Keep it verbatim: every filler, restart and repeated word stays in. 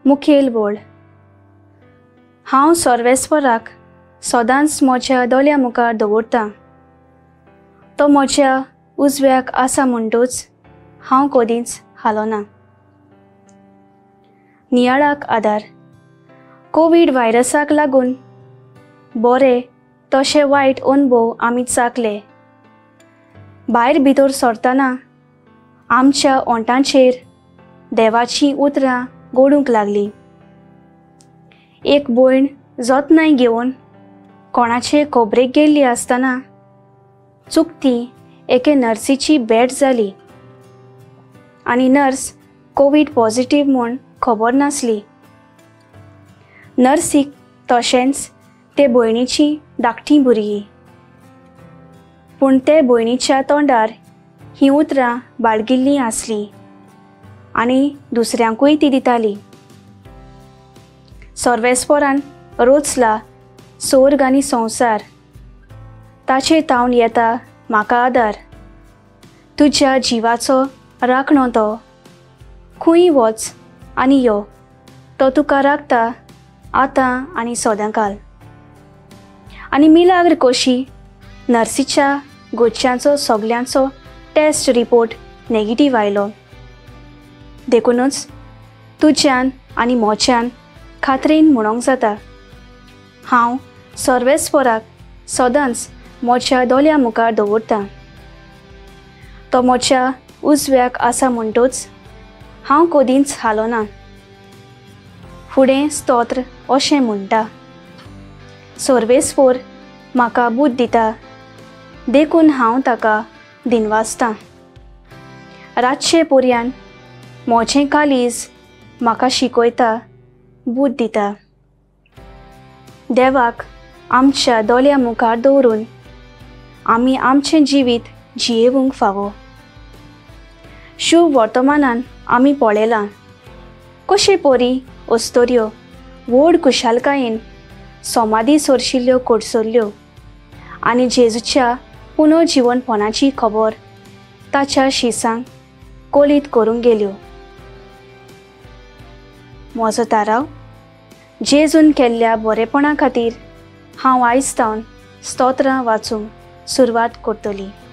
मुखेल बोल हांव सर्वेस्पराक सदांच म्हज्या दोळ्या मुखार दवरतां। तो म्हज्या उजव्याक आसा म्हणटूच हांव कदींच हालोना। नियाळाक आदार कोविड व्हायरसाक लागून बरे तशे वायट अनुभव आमी चाखले। भायर भितर सरतना आमच्या ओंठांचेर देवाची उतरां घोळूंक लागली। एक भयण जतनाय घेवन कोणाचे खोबरेक गेल्ली आसतना चुकती एके नर्सीची भेट जाली आनी नर्स कोविड पॉझिटिव्ह म्हूण खबर नासली। नर्सीक तशेंच ते भयणीची धाकटी भुरगी, पूण ते भयणीच्या तोंडार ही उतरां बाळगिल्लीं आसली आनी दुसऱ्यांकूय ती दिताली। सर्वेस्परान रोचला सोर्ग आनी संवसार, ताचेर तावन येता म्हाका आदार। तुज्या जिवाचो राखणो तो, खूंय वच आनी यो, तो तुका राखता आतां आनी सदांकाल। आनी मिलाग्र कशी नर्सीच्या गोच्यांचो सगल्यांचो टेस्ट रिपोर्ट नेगेटिव्ह आयलो। देखूनच तुज्यान आनी म्हज्यान खात्रेन म्हणोंक जाता, हांव सर्वेस्पराक सदांच म्हज्या दोळ्या मुखार दवरतां। तो म्हज्या उजव्याक आसा म्हणटूच हांव कदींच हालोना। फुडें स्तोत्र अशें म्हणटा, सर्वेस्पर म्हाका बूद दिता, देखून हांव ताका दिनवासतां। रातचे पर्यान म्हजें कालीज म्हाका शिकयता, बूद दिता। देवाक आमच्या दोळ्या मुखार दवरून आमी आमचें जिवीत जियेवंक फावो। शुभ वर्तमानान आमी पळयलां कशे परी अस्तोऱ्यो व्हड खुशालकायेन समाधी सरशिल्ल्यो कोडसरल्यो आनी जेजूच्या पुनर्जीवनपणाची खबर ताच्या शिसांक कोलीत करूंक गेल्यो। म्हजो ताराव, जेजून केल्ल्या बरेपणा खातीर हांव आयज तावन स्तोत्रां वाचूंक सुरवात करतली।